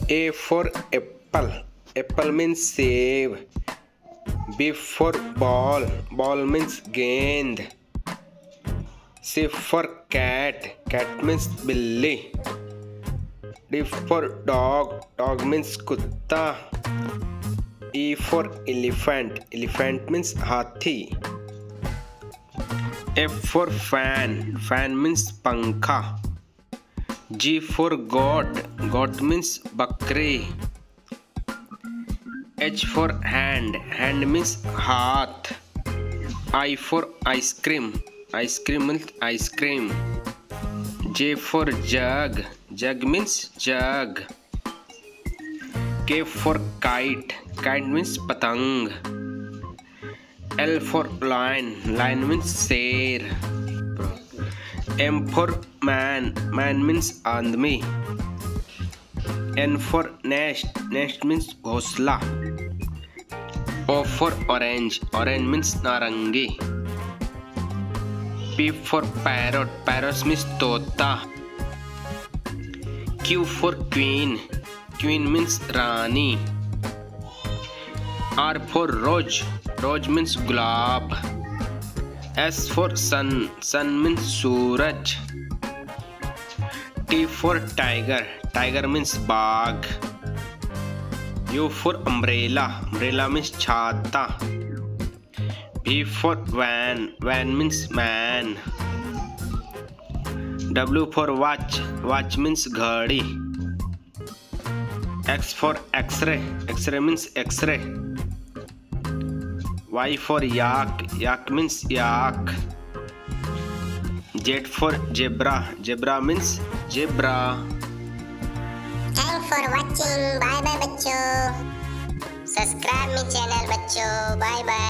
A for apple. Apple means save. B for ball. Ball means गेंद. C for cat. Cat means बिल्ली. D for dog. Dog means कुत्ता. E for elephant. Elephant means हाथी. F for fan. Fan means पंखा. G for goat. Goat means बकरी. H for hand. Hand means हाथ. I for ice cream. Ice cream means ice cream. J for jug. Jug means jug. K for kite. Kite means पतंग. L for lion. Lion means शेर. M for man. Man means आदमी. N for nest. Nest means घोंसला. O for orange. Orange means नारंगी. P for parrot. Parrot means तोता. Q for queen. Queen means Rani. R for rose. Rose means gulab. S for sun. Sun means Suraj. T for tiger. Tiger means बाघ. U for umbrella. Umbrella means छाता. V for van. Van means man. W for watch. Watch means घड़ी. X for X-ray. X-ray means X-ray. Y for yak. Yak means yak. Z for zebra. Zebra means zebra. Thanks for watching. Bye bye बच्चों. Subscribe my channel बच्चों. Bye bye.